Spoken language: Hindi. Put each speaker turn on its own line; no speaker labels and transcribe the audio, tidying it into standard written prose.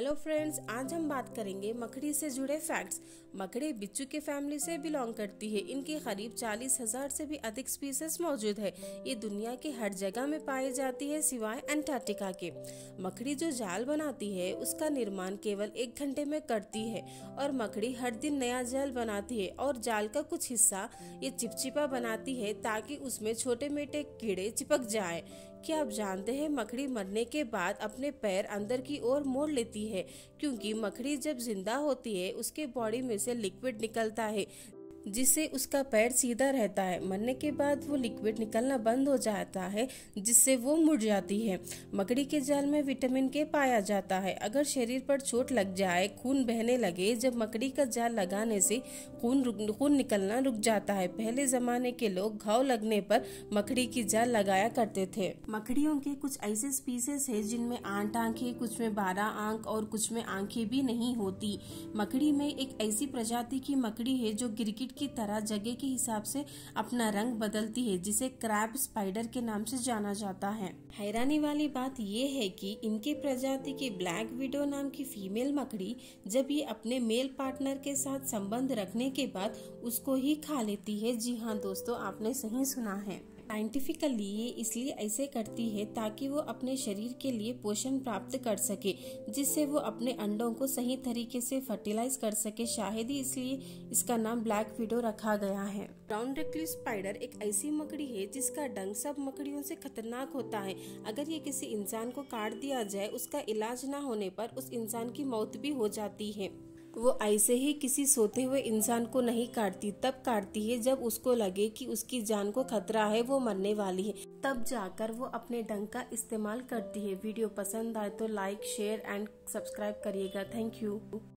हेलो फ्रेंड्स, आज हम बात करेंगे मकड़ी से जुड़े फैक्ट्स। मकड़ी बिच्छू के फैमिली से बिलोंग करती है। इनकी करीब 40,000 से भी अधिक स्पीसीज मौजूद है। ये दुनिया के हर जगह में पाई जाती है सिवाय अंटार्कटिका के। मकड़ी जो जाल बनाती है उसका निर्माण केवल 1 घंटे में करती है और मकड़ी हर दिन नया जाल बनाती है और जाल का कुछ हिस्सा ये चिपचिपा बनाती है ताकि उसमें छोटे मोटे कीड़े चिपक जाए। क्या आप जानते हैं मकड़ी मरने के बाद अपने पैर अंदर की ओर मोड़ लेती है, क्योंकि मकड़ी जब जिंदा होती है उसके बॉडी में से लिक्विड निकलता है जिससे उसका पैर सीधा रहता है। मरने के बाद वो लिक्विड निकलना बंद हो जाता है जिससे वो मुड़ जाती है। मकड़ी के जाल में विटामिन के पाया जाता है। अगर शरीर पर चोट लग जाए, खून बहने लगे, जब मकड़ी का जाल लगाने से खून निकलना रुक जाता है। पहले जमाने के लोग घाव लगने पर मकड़ी की जाल लगाया करते थे। मकड़ियों के कुछ ऐसे स्पीसीज है जिनमें 8 आंखें, कुछ में 12 आंख और कुछ में आंखें भी नहीं होती। मकड़ी में एक ऐसी प्रजाति की मकड़ी है जो गिरगिट की तरह जगह के हिसाब से अपना रंग बदलती है, जिसे क्रैब स्पाइडर के नाम से जाना जाता है। हैरानी वाली बात यह है कि इनकी प्रजाति की ब्लैक विडो नाम की फीमेल मकड़ी जब ये अपने मेल पार्टनर के साथ संबंध रखने के बाद उसको ही खा लेती है। जी हाँ दोस्तों, आपने सही सुना है। साइंटिफिकली ये इसलिए ऐसे करती है ताकि वो अपने शरीर के लिए पोषण प्राप्त कर सके, जिससे वो अपने अंडों को सही तरीके से फर्टिलाइज कर सके। शायद ही इसलिए इसका नाम ब्लैक विडो रखा गया है। ब्राउन रेक्लूस स्पाइडर एक ऐसी मकड़ी है जिसका डंक सब मकड़ियों से खतरनाक होता है। अगर ये किसी इंसान को काट दिया जाए, उसका इलाज न होने पर उस इंसान की मौत भी हो जाती है। वो ऐसे ही किसी सोते हुए इंसान को नहीं काटती, तब काटती है जब उसको लगे कि उसकी जान को खतरा है, वो मरने वाली है, तब जाकर वो अपने डंक का इस्तेमाल करती है। वीडियो पसंद आए तो लाइक, शेयर एंड सब्सक्राइब करिएगा। Thank you.